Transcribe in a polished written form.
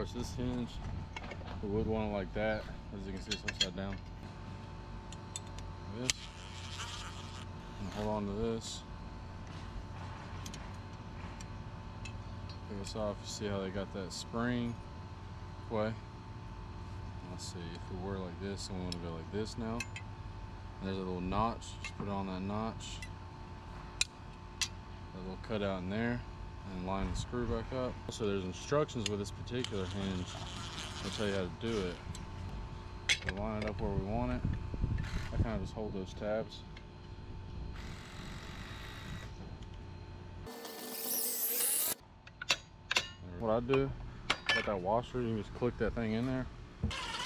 Approach this hinge. We would want it like that. As you can see, it's upside down. This. And hold on to this. Pick this off. You see how they got that spring way? Let's see, if we were like this and we want to go like this now. And there's a little notch. Just put it on that notch. A little cutout in there. And line the screw back up. Also, there's instructions with this particular hinge. I'll tell you how to do it. We line it up where we want it. I kind of just hold those tabs. What I do, got that washer, you can just click that thing in there.